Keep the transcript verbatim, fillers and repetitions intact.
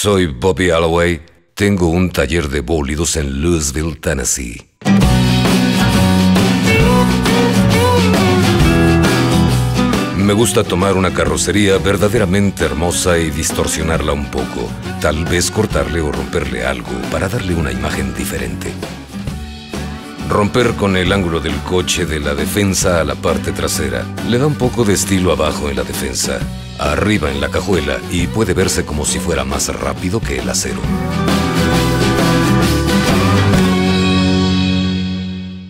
Soy Bobby Alloway. Tengo un taller de bólidos en Louisville, Tennessee. Me gusta tomar una carrocería verdaderamente hermosa y distorsionarla un poco. Tal vez cortarle o romperle algo para darle una imagen diferente. Romper con el ángulo del coche de la defensa a la parte trasera. Le da un poco de estilo abajo en la defensa, arriba en la cajuela, y puede verse como si fuera más rápido que el acero.